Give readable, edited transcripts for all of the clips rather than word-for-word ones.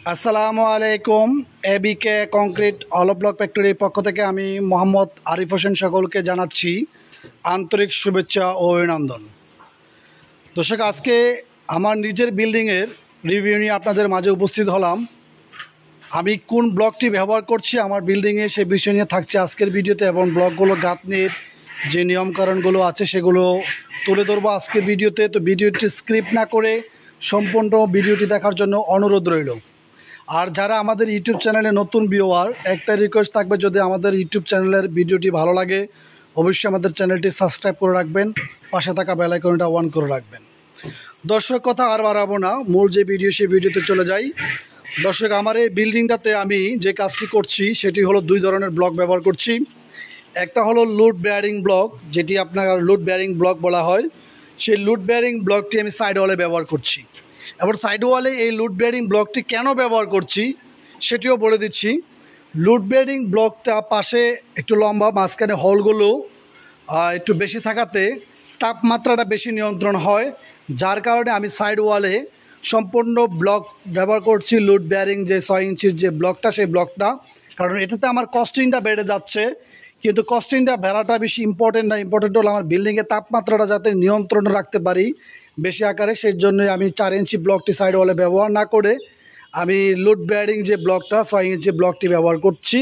আসসালামু আলাইকুম। এবিকে কংক্রিট হলো ব্লক ফ্যাক্টরির পক্ষ থেকে আমি মোহাম্মদ আরিফ হোসেন সকলকে জানাচ্ছি আন্তরিক শুভেচ্ছা ও অভিনন্দন। দর্শক, আজকে আমার নিজের বিল্ডিংয়ের রিভিউ নিয়ে আপনাদের মাঝে উপস্থিত হলাম। আমি কোন ব্লকটি ব্যবহার করছি আমার বিল্ডিংয়ে সে বিষয় নিয়ে থাকছে আজকের ভিডিওতে, এবং ব্লকগুলো গাঁথনির যে নিয়মকানুনগুলো আছে সেগুলো তুলে ধরবো আজকের ভিডিওতে। তো ভিডিওটি স্ক্রিপ্ট না করে সম্পূর্ণ ভিডিওটি দেখার জন্য অনুরোধ রইল। আর যারা আমাদের ইউটিউব চ্যানেলে নতুন ভিউয়ার, একটা রিকোয়েস্ট থাকবে, যদি আমাদের ইউটিউব চ্যানেলের ভিডিওটি ভালো লাগে অবশ্যই আমাদের চ্যানেলটি সাবস্ক্রাইব করে রাখবেন, পাশে থাকা বেল আইকনটা অন করে রাখবেন। দর্শক, কথা আর বাড়াবো না, মূল যে ভিডিও সেই ভিডিওতে চলে যাই। দর্শক, আমার এই বিল্ডিংটাতে আমি যে কাজটি করছি সেটি হলো দুই ধরনের ব্লক ব্যবহার করছি। একটা হলো লোড বেয়ারিং ব্লক, যেটি আপনার লোড বেয়ারিং ব্লক বলা হয়। সেই লোড বেয়ারিং ব্লকটি আমি সাইড ওয়ালে ব্যবহার করছি। এবার সাইড ওয়ালে এই লোড বেয়ারিং ব্লকটি কেন ব্যবহার করছি সেটিও বলে দিচ্ছি। লোড বেয়ারিং ব্লকটা পাশে একটু লম্বা, মাঝখানে হলগুলো একটু বেশি থাকাতে তাপমাত্রাটা বেশি নিয়ন্ত্রণ হয়, যার কারণে আমি সাইড ওয়ালে সম্পূর্ণ ব্লক ব্যবহার করছি লোড বেয়ারিং যে 6 ইঞ্চির যে ব্লকটা, সেই ব্লকটা। কারণ এটাতে আমার কস্টিংটা বেড়ে যাচ্ছে, কিন্তু কস্টিংটা বেড়াটা বেশি ইম্পর্টেন্ট না। ইম্পর্টেন্ট হলো আমার বিল্ডিংয়ের তাপমাত্রাটা যাতে নিয়ন্ত্রণে রাখতে পারি বেশি আকারে, সেই জন্যই আমি 4 ইঞ্চি ব্লকটি সাইড ওয়ালে ব্যবহার না করে আমি লোড বেয়ারিং যে ব্লকটা 6 ইঞ্চি ব্লকটি ব্যবহার করছি।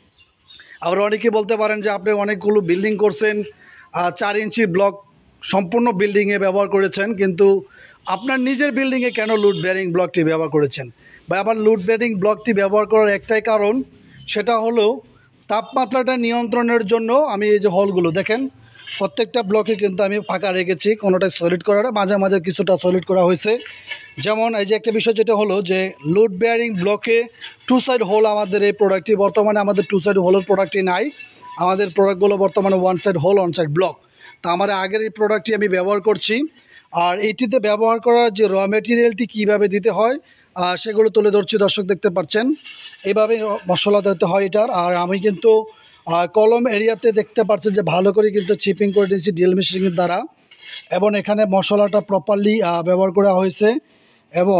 আবার অনেকে বলতে পারেন যে আপনি অনেকগুলো বিল্ডিং করছেন, 4 ইঞ্চি ব্লক সম্পূর্ণ বিল্ডিংয়ে ব্যবহার করেছেন, কিন্তু আপনার নিজের বিল্ডিংয়ে কেন লোড বেয়ারিং ব্লকটি ব্যবহার করেছেন? বা আবার লোড বেয়ারিং ব্লকটি ব্যবহার করার একটাই কারণ, সেটা হলো তাপমাত্রাটা নিয়ন্ত্রণের জন্য। আমি এই যে হলগুলো দেখেন, প্রত্যেকটা ব্লকে কিন্তু আমি ফাঁকা রেখেছি, কোনোটাই সলিড করা, মাঝে মাঝে কিছুটা সলিড করা হয়েছে। যেমন এই যে একটা বিষয় যেটা হলো যে লোড বেয়ারিং ব্লকে 2 সাইড হোল, আমাদের এই প্রোডাক্টটি বর্তমানে আমাদের 2 সাইড হোলের প্রোডাক্টটি নাই। আমাদের প্রোডাক্টগুলো বর্তমানে 1 সাইড হোল 1 সাইড ব্লক। তা আমার আগের এই প্রোডাক্টটি আমি ব্যবহার করছি। আর এইটিতে ব্যবহার করার যে র মেটেরিয়ালটি কীভাবে দিতে হয় সেগুলো তুলে ধরছি। দর্শক দেখতে পাচ্ছেন এইভাবে মশলা দিতে হয় এটার। আর আমি কিন্তু কলম এরিয়াতে দেখতে পাচ্ছেন যে ভালো করে কিন্তু চিপিং করে দিয়েছি ড্রিল মেশিনের দ্বারা, এবং এখানে মশলাটা প্রপারলি ব্যবহার করা হয়েছে। এবং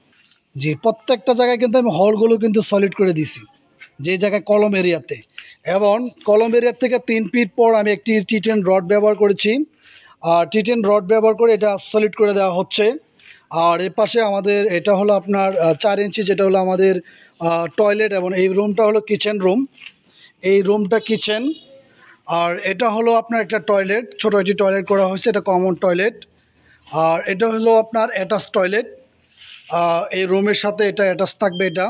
যে প্রত্যেকটা জায়গায় কিন্তু আমি হলগুলো কিন্তু সলিড করে দিয়েছি যে জায়গায় কলম এরিয়াতে। এবং কলম এরিয়ার থেকে 3 ফিট পর আমি একটি টি10 রড ব্যবহার করেছি। আর টি10 রড ব্যবহার করে এটা সলিড করে দেওয়া হচ্ছে। আর এর পাশে আমাদের এটা হলো আপনার 4 ইঞ্চি, যেটা হলো আমাদের টয়লেট, এবং এই রুমটা হলো কিচেন রুম। এই রুমটা কিচেন, আর এটা হলো আপনার একটা টয়লেট, ছোটো একটি টয়লেট করা হয়েছে, এটা কমন টয়লেট। আর এটা হলো আপনার অ্যাটাচ টয়লেট, এই রুমের সাথে এটা অ্যাটাচ থাকবে এটা।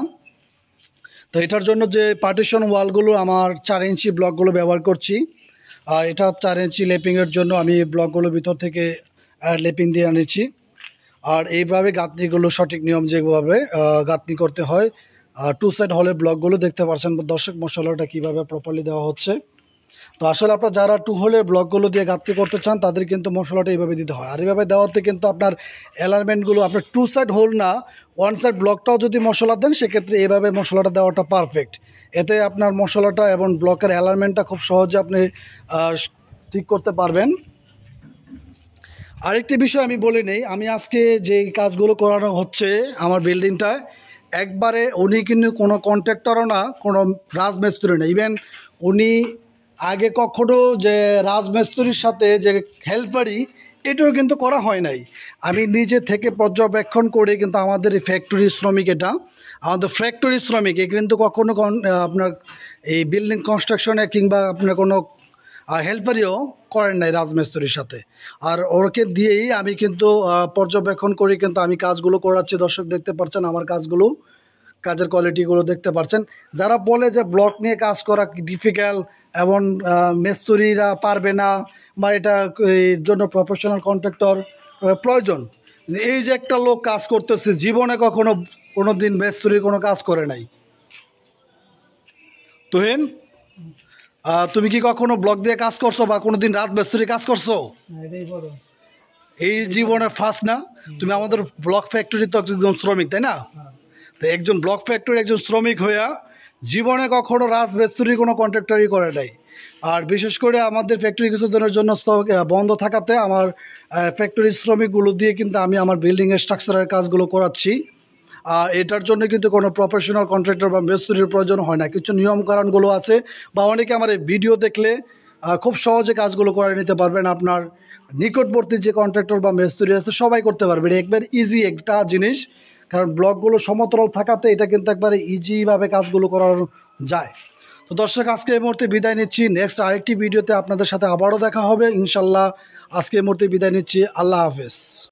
তো এটার জন্য যে পার্টিশন ওয়ালগুলো আমার 4 ইঞ্চি ব্লকগুলো ব্যবহার করছি। আর এটা 4 ইঞ্চি লেপিংয়ের জন্য আমি ব্লকগুলো ভিতর থেকে লেপিং দিয়ে আনিছি। আর এইভাবে গাঁথনিগুলো সঠিক নিয়ম যেভাবে গাঁথনি করতে হয়, 2 সাইড হলের ব্লকগুলো দেখতে পাচ্ছেন দর্শক, মশলাটা কীভাবে প্রপারলি দেওয়া হচ্ছে। তো আসলে আপনার যারা 2 হোলের ব্লকগুলো দিয়ে গাঁথনি করতে চান তাদের কিন্তু মশলাটা এইভাবে দিতে হয়। আর এইভাবে দেওয়াতে কিন্তু আপনার অ্যালাইনমেন্টগুলো আপনার 2 সাইড হোল না, 1 সাইড ব্লকটাও যদি মশলা দেন সেক্ষেত্রে এইভাবে মশলাটা দেওয়াটা পারফেক্ট। এতে আপনার মশলাটা এবং ব্লকের অ্যালাইনমেন্টটা খুব সহজে আপনি ঠিক করতে পারবেন। আরেকটি বিষয় আমি বলে নেই, আমি আজকে যে কাজগুলো করানো হচ্ছে আমার বিল্ডিংটায়, একবারে উনি কিন্তু কোনো কন্ট্রাক্টরও না, কোনো রাজমিস্ত্রি না। ইভেন উনি আগে কখনো যে রাজমিস্ত্রির সাথে যে হেল্পারি, এটাও কিন্তু করা হয় নাই। আমি নিজে থেকে পর্যবেক্ষণ করে কিন্তু আমাদের এই ফ্যাক্টরি শ্রমিক, এটা আমাদের ফ্যাক্টরি শ্রমিক, এ কিন্তু কখনো আপনার এই বিল্ডিং কনস্ট্রাকশনে কিংবা আপনার কোনো হেল্পারিও করেন নাই রাজমিস্ত্রির সাথে। আর ওকে দিয়েই আমি কিন্তু পর্যবেক্ষণ করি কিন্তু আমি কাজগুলো করাচ্ছি। দর্শক দেখতে পাচ্ছেন আমার কাজগুলো, কাজের কোয়ালিটিগুলো দেখতে পাচ্ছেন। যারা বলে যে ব্লক নিয়ে কাজ করা ডিফিকাল্ট এবং মিস্ত্রিরা পারবে না, বা এটা এর জন্য প্রফেশনাল কন্ট্রাক্টর প্রয়োজন, এই যে একটা লোক কাজ করতেছে জীবনে কখনো কোনো দিন মিস্ত্রির কোনো কাজ করে নাই। তুহিন, তুমি কি কখনো ব্লক দিয়ে কাজ করছো বা কোনো দিন রাজমিস্ত্রি কাজ করছো? এই জীবনের ফার্স্ট না? তুমি আমাদের ব্লক ফ্যাক্টরি তো একজন শ্রমিক, তাই না? তো একজন ব্লক ফ্যাক্টরি একজন শ্রমিক হইয়া জীবনে কখনো রাজমিস্ত্রি কোনো কন্ট্রাক্টরই করে নাই। আর বিশেষ করে আমাদের ফ্যাক্টরি কিছুদিনের জন্য বন্ধ থাকাতে আমার ফ্যাক্টরি শ্রমিকগুলো দিয়ে কিন্তু আমি আমার বিল্ডিংয়ের স্ট্রাকচারের কাজগুলো করাচ্ছি। এটার জন্য কিন্তু কোনো প্রফেশনাল কন্ট্রাক্টর বা মিস্ত্রির প্রয়োজন হয় না। কিছু নিয়মকানুনগুলো আছে, বা অনেকে আমার এই ভিডিও দেখলে খুব সহজে কাজগুলো করে নিতে পারবেন। আপনার নিকটবর্তী যে কন্ট্রাক্টর বা মিস্ত্রি আছে সবাই করতে পারবে, এটা একবার ইজি একটা জিনিস। কারণ ব্লকগুলো সমতল থাকাতে এটা কিন্তু একবারে ইজিভাবে কাজগুলো করানো যায়। তো দর্শক, আজকে এই মুহূর্তে বিদায় নিচ্ছি। নেক্সট আরেকটি ভিডিওতে আপনাদের সাথে আবারও দেখা হবে ইনশাল্লাহ। আজকে এই মুহূর্তে বিদায় নিচ্ছি। আল্লাহ হাফেজ।